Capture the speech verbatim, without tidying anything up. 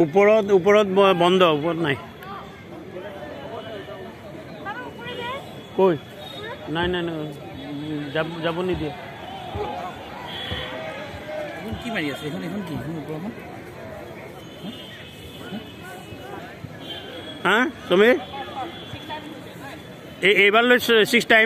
ওপৰত ওপৰত বন্ধ ওপৰত নাই কই নাই নাই নাই যাব নিদিয়ে এখন কি মাৰি আছে এখন এখন কি এখন ওপৰখন হা তুমি এইবাৰ লৈ ছিক্স টাইম